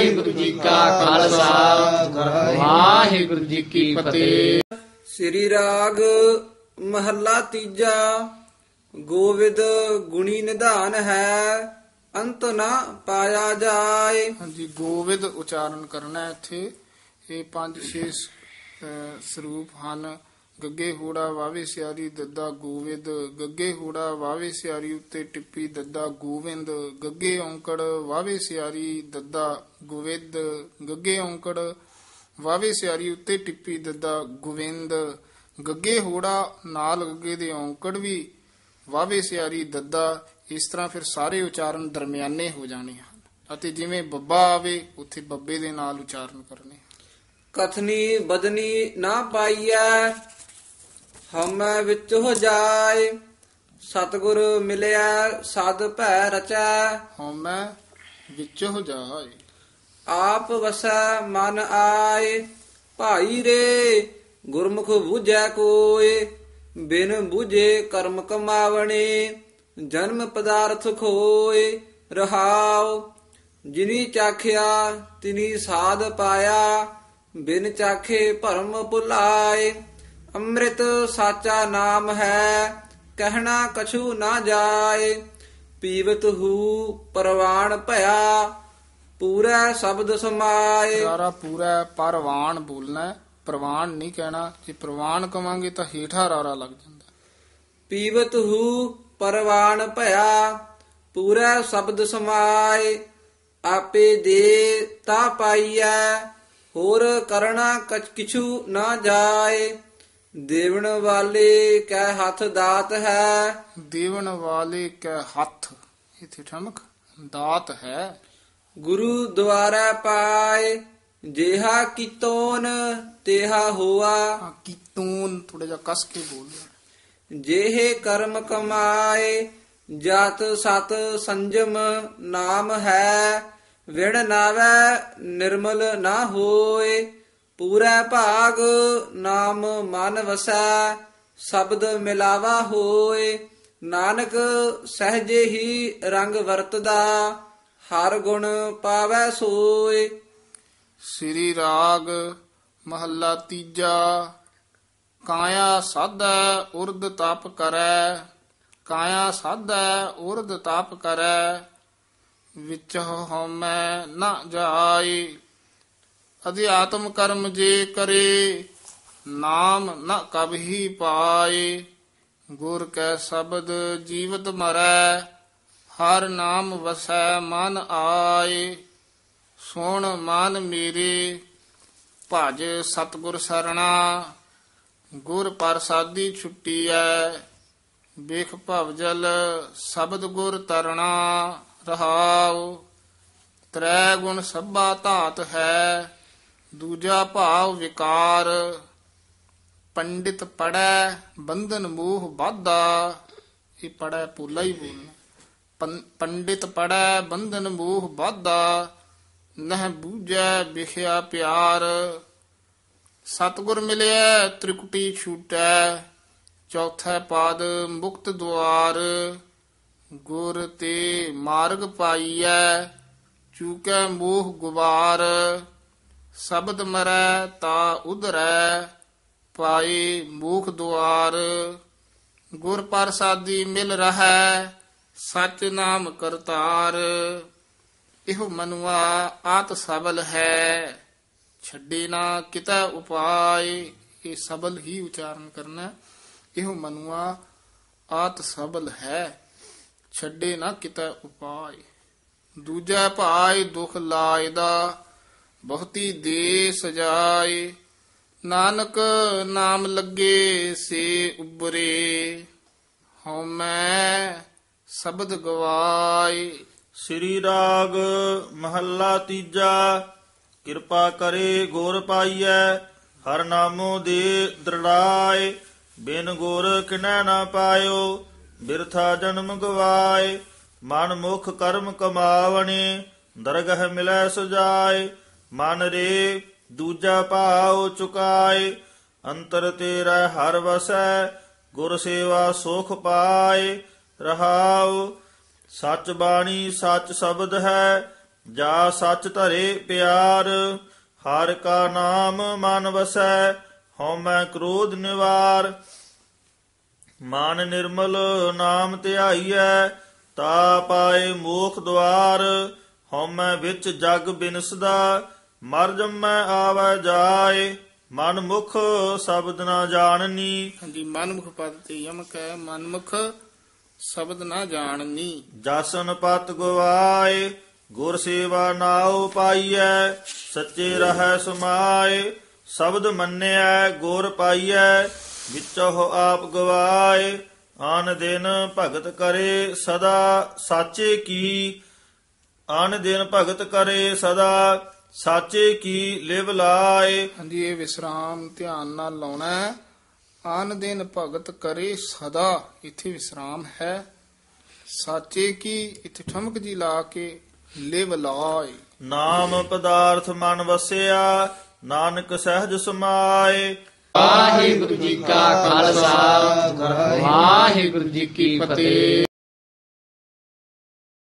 ਵਾਹਿਗੁਰੂ ਜੀ ਕਾ ਖਾਲਸਾ ਵਾਹਿਗੁਰੂ ਜੀ ਕੀ ਫਤਿਹ। ਸ੍ਰੀ ਰਾਗ ਮਹੱਲਾ ਤੀਜਾ। ਗੋਵਿੰਦ ਗੁਣੀ ਨਿਧਾਨ ਹੈ, ਅੰਤ ਨਾ ਪਾਇਆ ਜਾਏ। ਹਾਂਜੀ, ਗੋਵਿੰਦ ਉਚਾਰਨ ਕਰਨਾ ਇੱਥੇ। ਇਹ 5-6 ਸਰੂਪ ਹਨ। ਗੱਗੇ ਹੂੜਾ ਵਾਵੇ ਸਿਆਰੀ ਦੱਦਾ ਗੋਵਿੰਦ, ਗੱਗੇ ਹੂੜਾ ਵਾਵੇ ਸਿਆਰੀ ਉੱਤੇ ਟਿੱਪੀ ਦੱਦਾ ਗੋਵਿੰਦ, ਗੱਗੇ ਔਂਕੜ ਵਾਵੇ ਸਿਆਰੀ ਦੱਦਾ ਗੋਵਿੰਦ, ਗੱਗੇ ਔਂਕੜ ਵਾਵੇ ਸਿਆਰੀ ਉੱਤੇ ਟਿੱਪੀ ਦੱਦਾ ਗੋਵਿੰਦ, ਗੱਗੇ ਹੂੜਾ ਨਾਲ ਗੱਗੇ ਦੇ ਔਂਕੜ ਵੀ ਵਾਵੇ ਸਿਆਰੀ ਦੱਦਾ। ਇਸ ਤਰ੍ਹਾਂ ਫਿਰ ਸਾਰੇ ਉਚਾਰਨ ਦਰਮਿਆਨੇ ਹੋ ਜਾਣੇ ਹਨ ਅਤੇ ਜਿਵੇਂ ਬੱਬਾ ਆਵੇ ਉੱਥੇ ਬੱਬੇ ਦੇ ਨਾਲ ਉਚਾਰਨ ਕਰਨੇ। ਕਥਨੀ ਬਦਨੀ ਨਾ ਪਾਈਐ, ਹਉਮੈ ਵਿੱਚ ਹੋ ਜਾਏ। ਸਤਿਗੁਰ ਮਿਲਿਆ ਸਦ ਭੈ ਰਚੈ, ਹਉਮੈ ਵਿੱਚ ਹੋ ਜਾਏ। ਆਪ ਵਸੈ ਮਨ ਆਏ। ਭਾਈ ਰੇ ਗੁਰਮੁਖ ਬੁਝੈ ਕੋਏ, ਬਿਨ ਬੁਝੇ ਕਰਮ ਕਮਾਵਣੇ। ਜਨਮ ਪਦਾਰਥ ਖੋਏ ਰਹਾਉ, ਜਿਨੀ ਚਾਖਿਆ ਤਿਨੀ ਸਾਧ ਪਾਇਆ। ਬਿਨ ਚਾਖੇ ਭਰਮ ਭੁਲਾਏ। ਅੰਮ੍ਰਿਤ ਸਾਚਾ ਨਾਮ ਹੈ, ਕਹਿਣਾ ਕਛੂ ਨਾ ਜਾਏ। ਪੀਵਤ ਹੂ ਪਰਵਾਣ ਭਇਆ, ਪੂਰਾ ਸ਼ਬਦ ਸਮਾਏ। ਰਾਰਾ ਪੂਰਾ ਪਰਵਾਨ ਬੋਲਣਾ, ਪ੍ਰਵਾਨ ਨਹੀਂ ਕਹਿਣਾ। ਜੇ ਪ੍ਰਵਾਨ ਕਵਾਂਗੇ ਤਾਂ ਹੇਠਾਂ ਰਾਰਾ ਲੱਗ ਜਾਂਦਾ। ਪੀਵਤ ਹੂ ਪਰਵਾਣ ਭਇਆ, ਪੂਰਾ ਸ਼ਬਦ ਸਮਾਏ। ਆਪੇ ਦੇ ਤਾ ਪਾਈਐ, ਹੋਰ ਕਰਣਾ ਕਿਛੂ ਨਾ ਜਾਏ। ਦੇਵਣ ਵਾਲੇ ਕੈ ਹੱਥ ਦਾਤ ਹੈ, ਦੇਵਣ ਵਾਲੇ ਕੈ ਹੱਥ, ਇਥੇ ਠਮਕ, ਦਾਤ ਹੈ। ਗੁਰੂ ਦੁਆਰਾ ਪਾਏ, ਜਿਹਾ ਕੀਤੋਨ ਤੇਹਾ ਹੋਆ। ਕੀਤੂਨ ਥੋੜਾ ਜਿਹਾ ਕਸ ਕੇ ਬੋਲਣਾ। ਜਿਹੇ ਕਰਮ ਕਮਾਏ, ਜਤ ਸਤ ਸੰਜਮ ਨਾਮ ਹੈ। ਵਿਣ ਨਾਵੈ ਨਿਰਮਲ ਨਾ ਹੋਏ, ਪੂਰਾ ਭਾਗ ਨਾਮ ਮਨ ਵਸੈ। ਸ਼ਬਦ ਮਿਲਾਵਾ ਹੋਏ, ਨਾਨਕ ਸਹਜੇ ਹੀ ਰੰਗ ਵਰਤਦਾ। ਹਰ ਗੁਣ ਪਾਵੈ ਸੋਏ। ਸ੍ਰੀ ਰਾਗ ਮਹੱਲਾ ਤੀਜਾ। ਕਾਇਆ ਸਾਧੈ ਉਰਦ ਤਪ ਕਰੈ, ਕਾਇਆ ਸਾਧੈ ਉਰਦ ਤਪ ਕਰੈ। ਵਿੱਚ ਹਉਮੈ ਨਾ ਜਾਏ, ਅਧਿਆਤਮ ਕਰਮ ਜੇ ਕਰੇ। ਨਾਮ ਨ ਕਬਹੀ ਪਾਏ, ਗੁਰ ਕੈ ਸ਼ਬਦ ਜੀਵਤ ਮਰੈ। ਹਰ ਨਾਮ ਵਸੈ ਮਨ ਆਏ। ਸੁਣ ਮਨ ਮੇਰੇ ਭਜ ਸਤਿਗੁਰ ਸਰਣਾ, ਗੁਰ ਪ੍ਰਸਾਦੀ ਛੁੱਟੀਐ। ਵੇਖ ਭਵਜਲ ਸ਼ਬਦ ਗੁਰ ਤਰਣਾ। ਰਹਾਉ ਤ੍ਰੈ ਗੁਣ ਸਭਾ ਧਾਤ ਹੈ, ਦੂਜਾ ਭਾਵ ਵਿਕਾਰ। ਪੰਡਿਤ ਪੜੈ ਬੰਧਨ ਮੋਹ ਬਾਧਾ, ਇਹ ਪੜੈ ਪੋਲਾ ਹੀ ਬੋਲਣਾ। ਪੰਡਿਤ ਪੜੈ ਬੰਧਨ ਮੋਹ ਬਾਧਾ, ਨਹਿ ਬੂਝੈ ਵਿਖਿਆ ਪਿਆਰ। ਸਤਿਗੁਰ ਮਿਲਿਆ ਤ੍ਰਿਕੁਟੀ ਛੂਟੈ, ਚੌਥਾ ਪਾਦ ਮੁਕਤ ਦੁਆਰ। ਗੁਰ ਤੇ ਮਾਰਗ ਪਾਈਐ, ਚੂਕੈ ਮੋਹ ਗੁਬਾਰ। ਸ਼ਬਦ ਮਰੈ ਤਾ ਉਧਰੈ, ਪਾਏ ਮੋਖ ਦੁਆਰ। ਗੁਰ ਪ੍ਰਸਾਦੀ ਮਿਲ ਰਹੈ, ਸਚ ਨਾਮ ਕਰਤਾਰ। ਇਹੋ ਮਨੁਆ ਆਤ ਸਬਲ ਹੈ, ਛੱਡੇ ਨਾ ਕਿਤੈ ਉਪਾਏ। ਇਹ ਸਬਲ ਹੀ ਉਚਾਰਨ ਕਰਨਾ। ਇਹੋ ਮਨੁਆ ਆਤ ਸਬਲ ਹੈ, ਛੱਡੇ ਨਾ ਕਿਤੈ ਉਪਾਏ। ਦੂਜਾ ਭਾਈ ਦੁਖ ਲਾਇਦਾ, ਬਹੁਤੀ ਦੇ ਸਜਾਏ। ਨਾਨਕ ਨਾਮ ਲੱਗੇ ਸੇ ਉਬਰੇ, ਹਉਮੈ ਸ਼ਬਦ ਗਵਾਏ। ਸ੍ਰੀ ਰਾਗ ਮਹੱਲਾ ਤੀਜਾ। ਕਿਰਪਾ ਕਰੇ ਗੁਰ ਪਾਈਐ, ਹਰ ਨਾਮੋ ਦੇ ਦ੍ਰਿੜਾਏ। ਬਿਨ ਗੁਰ ਕਿਨੈ ਨਾ ਪਾਇਓ, ਬਿਰਥਾ ਜਨਮ ਗਵਾਏ। ਮਨ ਮੁਖ ਕਰਮ ਕਮਾਵਣੇ, ਦਰਗਹ ਮਿਲੈ ਸੁਜਾਏ। ਮਨ ਰੇ ਦੂਜਾ ਭਾਉ ਚੁਕਾਏ, ਅੰਤਰ ਤੇਰਾ ਹਰ ਵਸੈ। ਗੁਰ ਸੇਵਾ ਸੁਖ ਪਾਏ। ਰਹਾਉ ਸਚ ਬਾਣੀ ਸਚ ਸ਼ਬਦ ਹੈ, ਜਾ ਸੱਚ ਧਰੇ ਪਿਆਰ, ਹਰ ਕਾ ਨਾਮ ਮਨ ਵਸੈ, ਹਉਮੈ ਕ੍ਰੋਧ ਨਿਵਾਰ। ਮਨ ਨਿਰਮਲ ਨਾਮ ਧਿਆਈਐ, ਤਾ ਪਾਏ ਮੋਖ ਦੁਆਰ। ਹਉਮੈ ਵਿੱਚ ਜਗ ਬਿਨਸਦਾ, ਮਰ ਜੰਮੈ ਆਵੈ ਜਾਏ। ਮਨ ਮੁਖ ਸ਼ਬਦ ਨਾ ਜਾਣਨੀ, ਹਾਂਜੀ ਮਨਮੁਖ ਪਦ ਤੇ ਯਮਕ ਹੈ, ਮਨਮੁਖ ਸ਼ਬਦ ਨਾ ਜਾਣਨੀ। ਜਾਸਨ ਪਤ ਗਵਾਏ, ਗੁਰ ਸੇਵਾ ਨਾਉ ਪਾਈਐ। ਸੱਚੇ ਰਹੈ ਸਮਾਏ, ਸ਼ਬਦ ਮੰਨਿਐ ਗੁਰ ਪਾਈਐ। ਵਿੱਚੋ ਆਪ ਗਵਾਏ, ਆਨ ਦਿਨ ਭਗਤ ਕਰੇ ਸਦਾ ਸਾਚੇ ਕੀ। ਆਨ ਦਿਨ ਭਗਤ ਕਰੇ ਸਦਾ ਸਾਚੇ ਕੀ ਲਿਵ ਲਾਏ। ਹਾਂਜੀ ਇਹ ਵਿਸਰਾਮ ਧਿਆਨ ਨਾਲ ਲਾਉਣਾ ਹੈ। ਆਨ ਦਿਨ ਭਗਤ ਕਰੇ ਸਦਾ, ਇੱਥੇ ਵਿਸਰਾਮ ਹੈ। ਸਾਚੇ ਕੀ ਇੱਥੇ ਠਮਕ ਜੀ ਲਾ ਕੇ ਲਿਵ ਲਾਏ। ਨਾਮ ਪਦਾਰਥ ਮਨ ਵਸਿਆ, ਨਾਨਕ ਸਹਿਜ ਸਮਾਏ। ਵਾਹਿਗੁਰੂ ਜੀ ਕਾ ਖਾਲਸਾ ਵਾਹਿਗੁਰੂ ਜੀ ਕੀ ਫਤਿਹ।